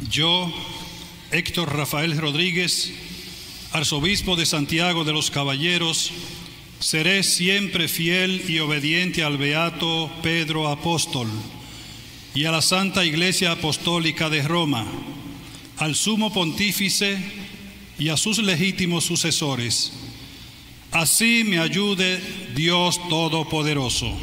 Yo, Héctor Rafael Rodríguez, arzobispo de Santiago de los Caballeros, seré siempre fiel y obediente al beato Pedro Apóstol y a la Santa Iglesia Apostólica de Roma, al Sumo Pontífice y a sus legítimos sucesores. Así me ayude Dios Todopoderoso.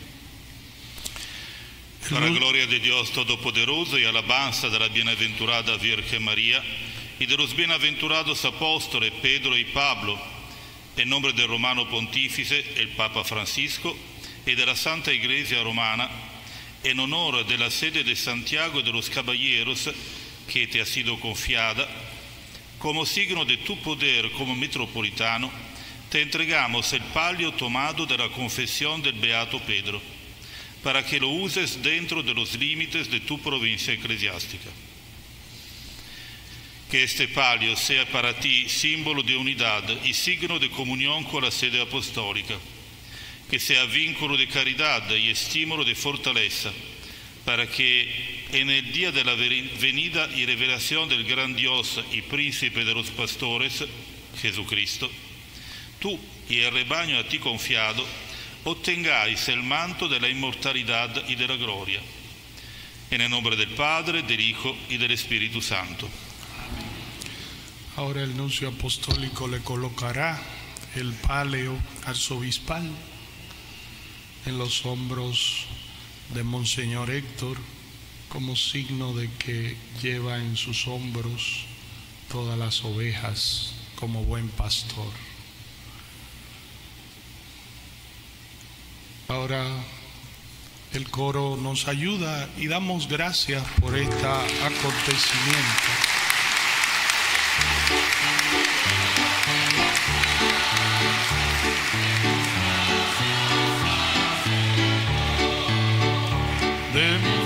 Para gloria de Dios Todopoderoso y alabanza de la bienaventurada Virgen María y de los bienaventurados apóstoles Pedro y Pablo, en nombre del Romano Pontífice, el Papa Francisco, y de la Santa Iglesia Romana, en honor de la sede de Santiago de los Caballeros que te ha sido confiada, como signo de tu poder como metropolitano, te entregamos el palio tomado de la confesión del Beato Pedro, para que lo uses dentro de los límites de tu provincia eclesiástica. Que este palio sea para ti símbolo de unidad y signo de comunión con la sede apostólica, que sea vínculo de caridad y estímulo de fortaleza, para que en el día de la venida y revelación del gran Dios y príncipe de los pastores, Jesucristo, tú y el rebaño a ti confiado, obtengáis el manto de la inmortalidad y de la gloria. En el nombre del Padre, del Hijo y del Espíritu Santo. Ahora el nuncio apostólico le colocará el palio arzobispal en los hombros de Monseñor Héctor, como signo de que lleva en sus hombros todas las ovejas como buen pastor. Ahora el coro nos ayuda y damos gracias por este acontecimiento. De